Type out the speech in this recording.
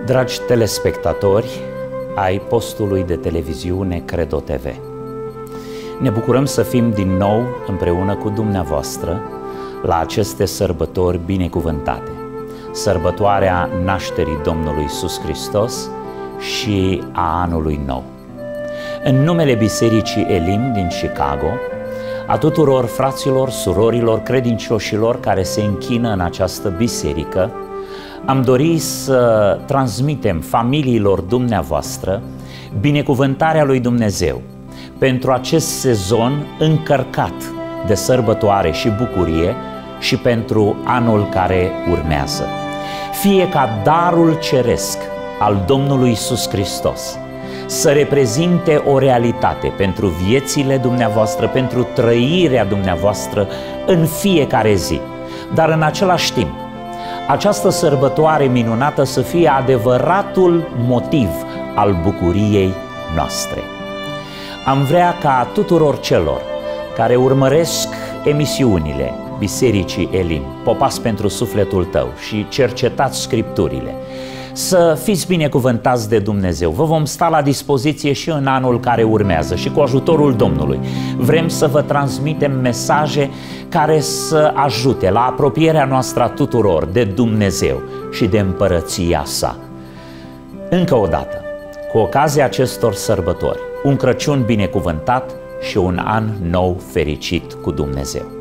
Dragi telespectatori ai postului de televiziune Credo TV, ne bucurăm să fim din nou împreună cu dumneavoastră la aceste sărbători binecuvântate, sărbătoarea nașterii Domnului Iisus Hristos și a anului nou. În numele Bisericii Elim din Chicago, a tuturor fraților, surorilor, credincioșilor care se închină în această biserică, am dorit să transmitem familiilor dumneavoastră binecuvântarea lui Dumnezeu pentru acest sezon încărcat de sărbătoare și bucurie și pentru anul care urmează. Fie ca darul ceresc al Domnului Iisus Hristos să reprezinte o realitate pentru viețile dumneavoastră, pentru trăirea dumneavoastră în fiecare zi, dar în același timp această sărbătoare minunată să fie adevăratul motiv al bucuriei noastre. Am vrea ca tuturor celor care urmăresc emisiunile Bisericii Elim, Popați pentru sufletul tău și cercetați Scripturile, să fiți binecuvântați de Dumnezeu. Vă vom sta la dispoziție și în anul care urmează și cu ajutorul Domnului vrem să vă transmitem mesaje care să ajute la apropierea noastră a tuturor de Dumnezeu și de împărăția sa. Încă o dată, cu ocazia acestor sărbători, un Crăciun binecuvântat și un an nou fericit cu Dumnezeu.